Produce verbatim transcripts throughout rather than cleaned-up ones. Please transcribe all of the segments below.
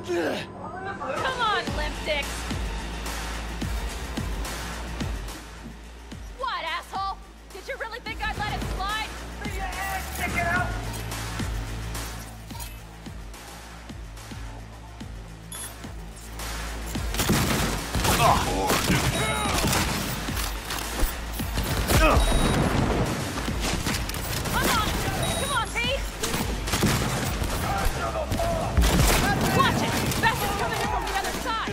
Come on, limp dicks! What, asshole? Did you really think I'd let it slide? Leave your ass sticking out! Come on! Come on, Pete! Watch it! Beth is coming in from the other side!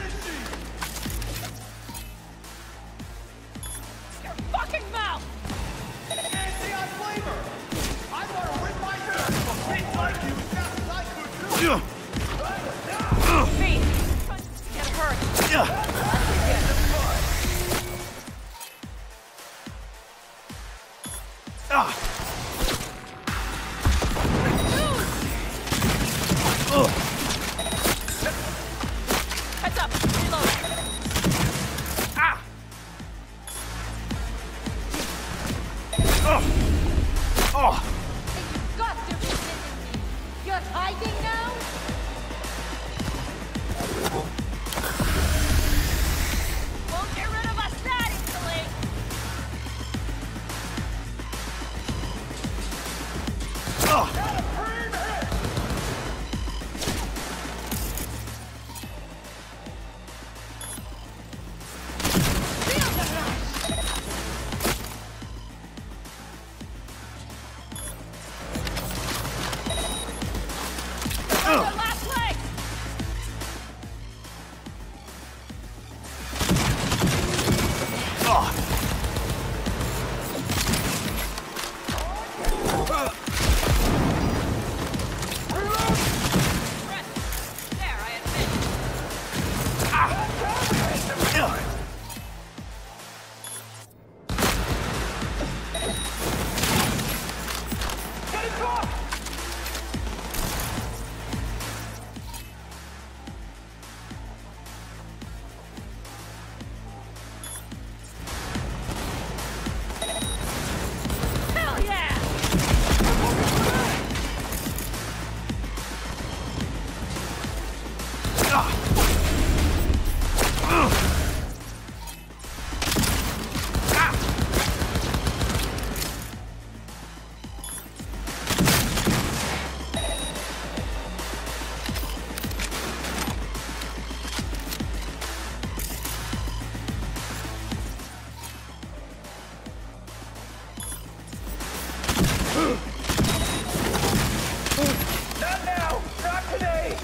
Your fucking mouth! Nancy on flavor! I want to rip my hair from kids like you as fast as I could do! Pete! Trying to get hurt! Heads up! Reload! Ah! Oh! You've got to be kidding me! You're hiding now? Won't get rid of us that easily! Feel the rush! The last leg! Rest. There, I admit. Get it off! Hell yeah! Not now! Not today!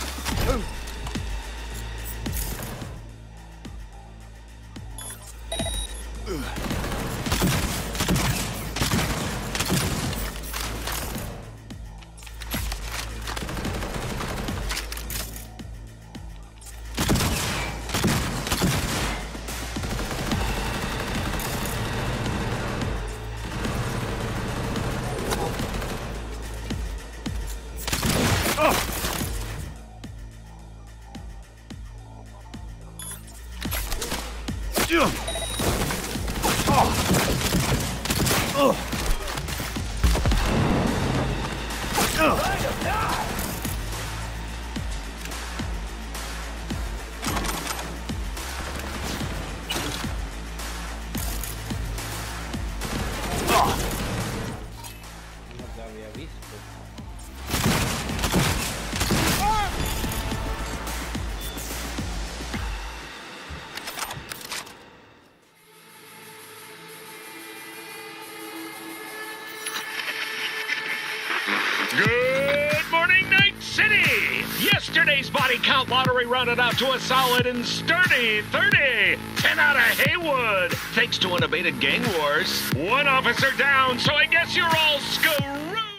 No te había visto. Good morning, Night City! Yesterday's body count lottery rounded out to a solid and sturdy thirty. ten out of Haywood, thanks to unabated gang wars. One officer down, so I guess you're all screwed!